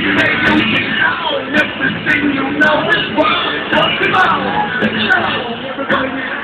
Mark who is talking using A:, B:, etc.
A: Everything you know is what I'm talking about.